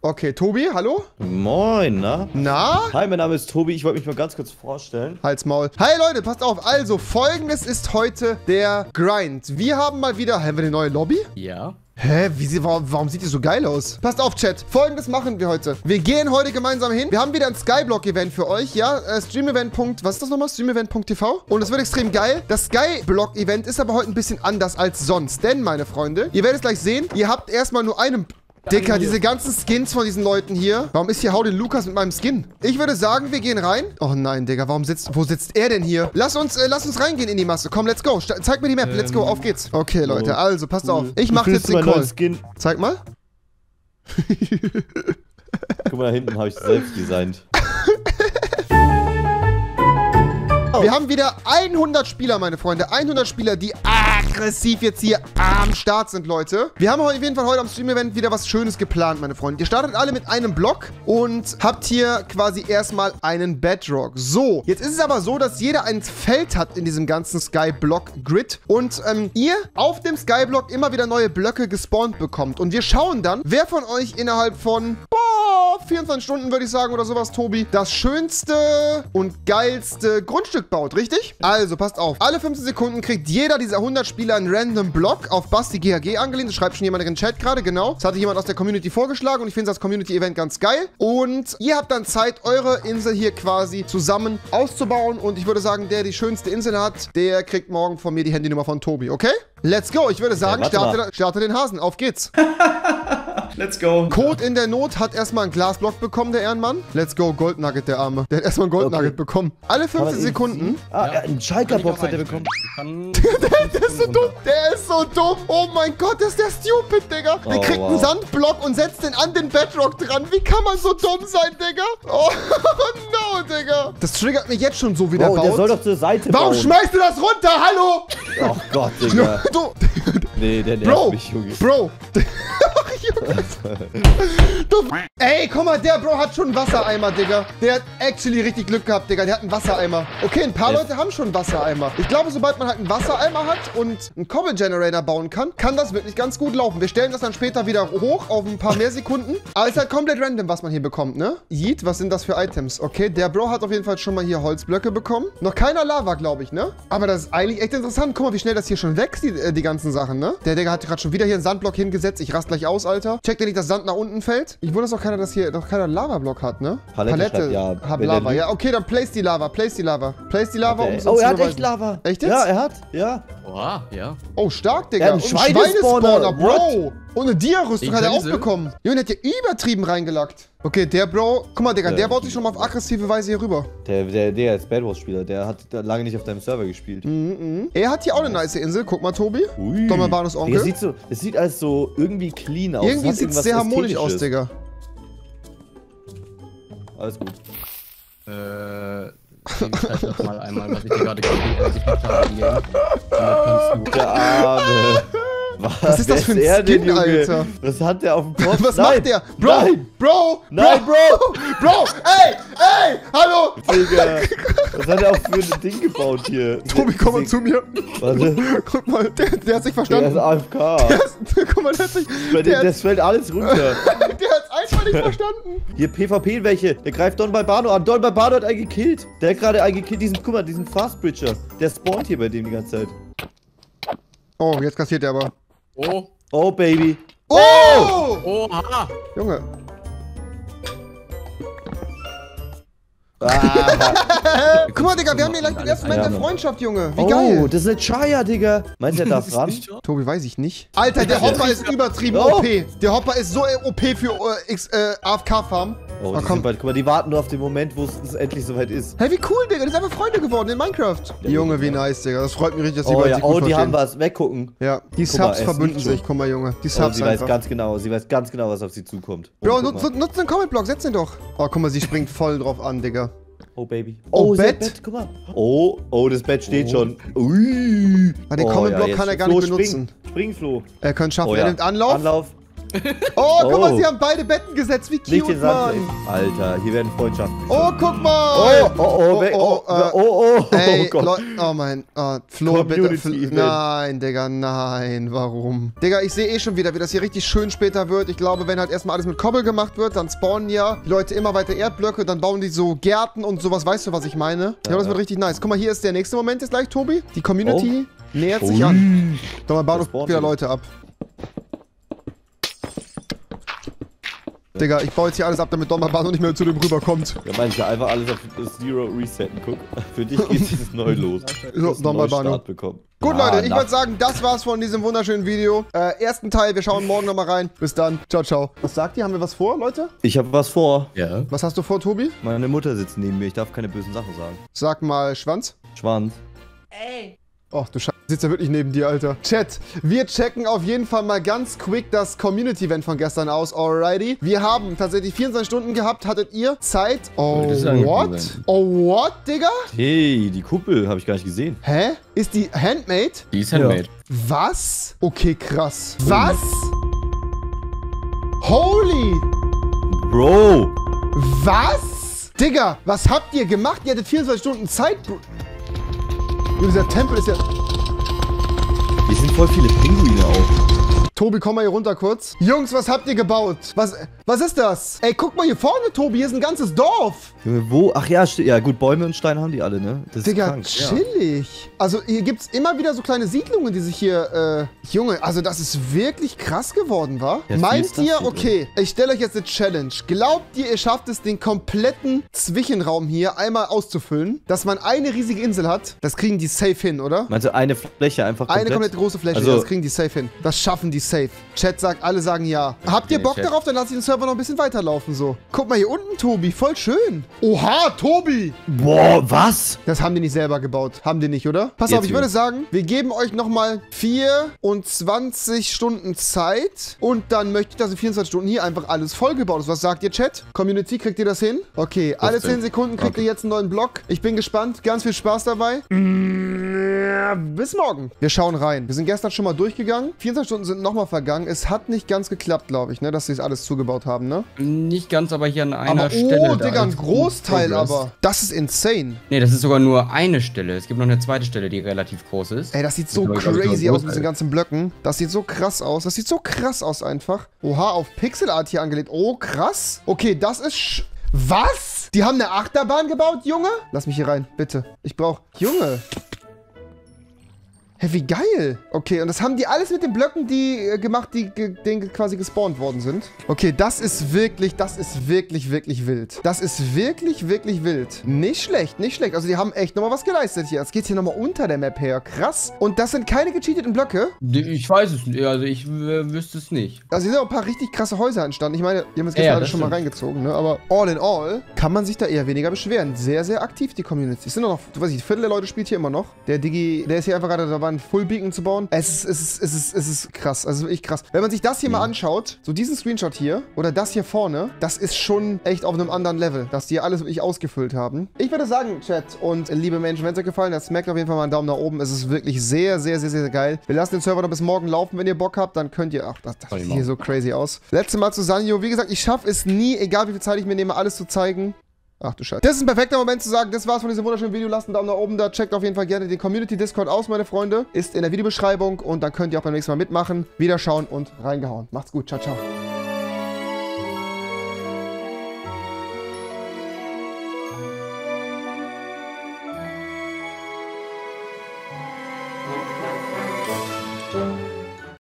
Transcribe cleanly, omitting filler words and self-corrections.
Okay, Tobi, hallo? Moin, na? Na? Hi, mein Name ist Tobi. Ich wollte mich mal ganz kurz vorstellen. Halt's Maul. Hi Leute, passt auf. Also, folgendes ist heute der Grind. Wir haben mal wieder... Haben wir eine neue Lobby? Ja. Hä? Warum sieht die so geil aus? Passt auf, Chat. Folgendes machen wir heute. Wir gehen heute gemeinsam hin. Wir haben wieder ein Skyblock-Event für euch, ja? Stream-Event. Was ist das nochmal? Stream-Event.tv. Und es wird extrem geil. Das Skyblock-Event ist aber heute ein bisschen anders als sonst. Denn, meine Freunde, ihr werdet es gleich sehen, ihr habt erstmal nur einen... Dicker, diese ganzen Skins von diesen Leuten hier. Warum ist hier Hau den Lukas mit meinem Skin? Ich würde sagen, wir gehen rein. Oh nein, Digga, wo sitzt er denn hier? Lass uns reingehen in die Masse. Komm, let's go. Zeig mir die Map. Let's go, auf geht's. Okay, Leute, also, passt auf. Ich mach jetzt den Call. Zeig mal. Guck mal, da hinten habe ich selbst designt. Wir haben wieder 100 Spieler, meine Freunde. 100 Spieler, die aggressiv jetzt hier am Start sind, Leute. Wir haben auf jeden Fall heute am Stream-Event wieder was Schönes geplant, meine Freunde. Ihr startet alle mit einem Block und habt hier quasi erstmal einen Bedrock. So, jetzt ist es aber so, dass jeder ein Feld hat in diesem ganzen Skyblock-Grid und ihr auf dem Skyblock immer wieder neue Blöcke gespawnt bekommt. Und wir schauen dann, wer von euch innerhalb von, 24 Stunden, würde ich sagen, oder sowas, Tobi, das schönste und geilste Grundstück baut, richtig? Also, passt auf. Alle 15 Sekunden kriegt jeder dieser 100 Spieler einen random Block auf Basti GHG angelehnt. Das schreibt schon jemand in den Chat gerade, genau. Das hatte jemand aus der Community vorgeschlagen und ich finde das Community-Event ganz geil. Und ihr habt dann Zeit, eure Insel hier quasi zusammen auszubauen. Und ich würde sagen, der die schönste Insel hat, der kriegt morgen von mir die Handynummer von Tobi, okay? Let's go. Ich würde sagen, starte den Hasen. Auf geht's. Let's go. Code in der Not hat erstmal einen Glasblock bekommen, der Ehrenmann. Let's go, Gold Nugget, der Arme. Der hat erstmal einen Gold Nugget bekommen. Alle 15 Sekunden. Ah, ja, einen Schalker-Box hat er bekommen. Der ist so dumm. Der ist so dumm. Oh mein Gott, ist der stupid, Digga. Der kriegt einen Sandblock und setzt den an den Bedrock dran. Wie kann man so dumm sein, Digga? Oh no, Digga. Das triggert mich jetzt schon so, wie der baut. Der soll doch zur Seite bauen. Warum schmeißt du das runter? Hallo? Oh Gott, Digga. Nee, der nervt mich, Junge. Bro. Ey, guck mal, der Bro hat schon einen Wassereimer, Digga. Der hat actually richtig Glück gehabt, Digga. Der hat einen Wassereimer. Okay, ein paar Leute haben schon einen Wassereimer. Ich glaube, sobald man halt einen Wassereimer hat und einen Cobble Generator bauen kann das wirklich ganz gut laufen. Wir stellen das dann später wieder hoch auf ein paar mehr Sekunden. Aber es ist halt komplett random, was man hier bekommt, ne? Yeet, was sind das für Items? Okay, der Bro hat auf jeden Fall schon mal hier Holzblöcke bekommen. Noch keiner Lava, glaube ich, ne? Aber das ist eigentlich echt interessant. Guck mal, wie schnell das hier schon wächst, die ganzen Sachen, ne? Der Digga hat gerade schon wieder hier einen Sandblock hingesetzt. Ich rast gleich aus, Alter. Checkt ihr nicht, dass Sand nach unten fällt? Ich wundere, dass noch keiner Lava-Block hat, ne? Palette ja, hab Lava. Ja, okay, dann place die Lava. Place die Lava. Place die Lava, um oh, er hat echt Lava. Echt jetzt? Ja, er hat. Ja. Oha, ja. Oh, stark, Digga. Er hat einen Schweinespawner, Bro. Und eine Dia-Rüstung hat er auch bekommen. Junge, der hat ja übertrieben reingelackt. Okay, der Bro, guck mal, Digga, der baut sich schon mal auf aggressive Weise hier rüber. Der ist Bad Wars-Spieler, der hat lange nicht auf deinem Server gespielt. Er hat hier auch eine nice Insel, guck mal, Tobi. Dommerbanus Onkel. Es sieht alles so irgendwie clean aus. Irgendwie sieht es sehr harmonisch aus, Digga. Alles gut. Zeig doch mal einmal, was ich dir gerade gemacht habe. Der Arme. Was ist das für ein Skin, Alter? Was hat der auf dem Kopf? Was macht der? Bro, Nein. Bro, Nein, Bro. Bro, ey, hallo. Digga, was hat er auch für ein Ding gebaut hier? Tobi, komm mal zu mir. Warte. Guck mal, der hat sich verstanden. Der ist AFK. Guck mal, der hat sich... Das fällt alles runter. Der hat's einfach nicht verstanden. Hier, PvP welche? Der greift Don Balbano an. Don Balbano hat einen gekillt. Der hat gerade einen gekillt. Guck mal, diesen Fast Bridger. Der spawnt hier bei dem die ganze Zeit. Oh, jetzt kassiert der aber. Oh. Oh, Baby. Oh! Oha. Junge. Guck mal, Digga, wir haben hier gleich den ersten Moment der Freundschaft, Junge. Wie geil. Oh, das ist eine Chaya, Digga. Meinst du, der darf ran? Tobi, weiß ich nicht. Alter, der Hopper ist übertrieben OP. Der Hopper ist so OP für AFK-Farm. Oh, guck mal, die warten nur auf den Moment, wo es endlich soweit ist. Hey, wie cool, Digga. Die sind einfach Freunde geworden in Minecraft. Junge, wie nice, Digga. Das freut mich richtig, dass die beiden sich gut verstehen. Die haben was. Weggucken. Ja, die Subs verbünden sich. Guck mal, Junge. Die Subs sie weiß ganz genau, was auf sie zukommt. Bro, nutzt den Comment-Block. Setz den doch. Oh, guck mal, sie springt voll drauf an, Digga. Oh, Baby. Oh, Bett. Guck mal. Oh, das Bett steht schon. Ui. Den Comment-Block kann er gar nicht benutzen. Spring, Flo. Er kann schaffen. Er nimmt Anlauf. Oh, guck mal, Oh. sie haben beide Betten gesetzt. Wie Nicht cute, den Sand. Mann. Alter, hier werden Freundschaften. Oh, guck mal. Oh, Ey, Gott. Leute, oh mein, Flo, bitte. Community-Event. Nein, Digga, nein, warum? Digga, ich sehe eh schon wieder, wie das hier richtig schön später wird. Ich glaube, wenn halt erstmal alles mit Kobbel gemacht wird, dann spawnen ja die Leute immer weiter Erdblöcke, dann bauen die so Gärten und sowas. Weißt du, was ich meine? Ja, das wird richtig nice. Guck mal, hier ist der nächste Moment jetzt gleich, Tobi. Die Community nähert sich an. Doch mal, Bahnhof spawnt wieder wieder. Leute ab. Digga, ich baue jetzt hier alles ab, damit Donnerbahn nicht mehr zu dem rüberkommt. Ja, meine ich ja einfach alles auf Zero resetten. Guck, für dich geht es neu los. So, Du hast einen Donnerbahn. Neustart bekommen. Gut, Ah, Leute, ich würde sagen, das war's von diesem wunderschönen Video. Ersten Teil, wir schauen morgen nochmal rein. Bis dann. Ciao, ciao. Was sagt ihr? Haben wir was vor, Leute? Ich habe was vor. Ja. Was hast du vor, Tobi? Meine Mutter sitzt neben mir. Ich darf keine bösen Sachen sagen. Sag mal, Schwanz. Schwanz. Och, du Scheiße, sitzt ja wirklich neben dir, Alter. Chat, wir checken auf jeden Fall mal ganz quick das Community-Event von gestern aus. Alrighty. Wir haben tatsächlich 24 Stunden gehabt. Hattet ihr Zeit? Oh, Das ist ein what? Event. Oh, what, Digga? Hey, die Kuppel habe ich gar nicht gesehen. Hä? Ist die handmade? Die ist handmade. Was? Okay, krass. Was? Holy! Bro. Was? Digga, was habt ihr gemacht? Ihr hattet 24 Stunden Zeit, Bro. Dieser Tempel ist ja... Hier sind voll viele Pinguine auch. Tobi, komm mal hier runter kurz. Jungs, was habt ihr gebaut? Was ist das? Ey, guck mal hier vorne, Tobi. Hier ist ein ganzes Dorf. Junge, wo? Ach ja, ja gut, Bäume und Steine haben die alle, ne? Das ist Digga, krank. Ja. chillig. Also hier gibt's immer wieder so kleine Siedlungen, die sich hier... Junge, also das ist wirklich krass geworden, wa? Ja, viel Meint ist das ihr, hier okay, ich stelle euch jetzt eine Challenge. Glaubt ihr, ihr schafft es, den kompletten Zwischenraum hier einmal auszufüllen, dass man eine riesige Insel hat? Das kriegen die safe hin, oder? Meinst du eine Fläche einfach komplett? Eine komplett große Fläche, Also- das kriegen die safe hin. Das schaffen die safe. Chat sagt, alle sagen ja. Habt ihr Bock Chat. darauf? Dann lass ich den Server noch ein bisschen weiterlaufen, so. Guck mal hier unten, Tobi, voll schön. Oha, Tobi! Boah, was? Das haben die nicht selber gebaut. Haben die nicht, oder? Pass Jetzt auf, ich wieder. würde sagen, wir geben euch nochmal 24 Stunden Zeit und dann möchte ich, dass in 24 Stunden hier einfach alles vollgebaut ist. Was sagt ihr, Chat? Community, kriegt ihr das hin? Okay, alle 10 Sekunden kriegt ihr jetzt einen neuen Block. Ich bin gespannt. Ganz viel Spaß dabei. Bis morgen. Wir schauen rein. Wir sind gestern schon mal durchgegangen. 24 Stunden sind nochmal vergangen. Es hat nicht ganz geklappt, glaube ich, ne, dass sie es alles zugebaut haben, ne? Nicht ganz, aber hier an einer Aber, Stelle. oh, da Digga, ein ist Großteil Progress. aber. Das ist insane. Nee, das ist sogar nur eine Stelle. Es gibt noch eine zweite Stelle, die relativ groß ist. Ey, das sieht so Das ist, glaub ich, crazy nur aus mit diesen ganzen Blöcken. Das sieht so krass aus. Das sieht so krass aus einfach. Oha, auf Pixelart hier angelegt. Oh, krass. Okay, das ist... Was? Die haben eine Achterbahn gebaut, Junge? Lass mich hier rein, bitte. Ich brauch... Junge. Hä, wie geil. Okay, und das haben die alles mit den Blöcken, die gemacht, die quasi gespawnt worden sind. Okay, das ist wirklich wirklich wild. Das ist wirklich wild. Nicht schlecht, nicht schlecht. Also die haben echt nochmal was geleistet hier. Jetzt geht's hier nochmal unter der Map her. Krass. Und das sind keine gecheateten Blöcke. Ich weiß es nicht. Also ich wüsste es nicht. Also hier sind auch ein paar richtig krasse Häuser entstanden. Ich meine, die haben jetzt Ja, gestern alle das schon mal stimmt. reingezogen, ne? Aber all in all kann man sich da eher weniger beschweren. Sehr, sehr aktiv, die Community. Es sind noch, du weißt nicht, ein Viertel der Leute spielt hier immer noch. Der Digi, der ist hier einfach gerade dabei, ein Full Beacon zu bauen. Es ist krass. Also wirklich krass. Wenn man sich das hier mal anschaut, so diesen Screenshot hier oder das hier vorne, das ist schon echt auf einem anderen Level, dass die alles wirklich ausgefüllt haben. Ich würde sagen, Chat und liebe Menschen, wenn es euch gefallen hat, smaakt auf jeden Fall mal einen Daumen nach oben. Es ist wirklich sehr, sehr, sehr, sehr geil. Wir lassen den Server noch bis morgen laufen, wenn ihr Bock habt. Dann könnt ihr... Ach, das sieht hier so crazy aus. Letztes Mal zu Sanyo. Wie gesagt, ich schaffe es nie, egal wie viel Zeit ich mir nehme, alles zu zeigen. Ach du Scheiße. Das ist ein perfekter Moment zu sagen, das war's von diesem wunderschönen Video. Lasst einen Daumen nach oben da. Checkt auf jeden Fall gerne den Community Discord aus, meine Freunde. Ist in der Videobeschreibung und dann könnt ihr auch beim nächsten Mal mitmachen. Wiederschauen und reingehauen. Macht's gut. Ciao, ciao.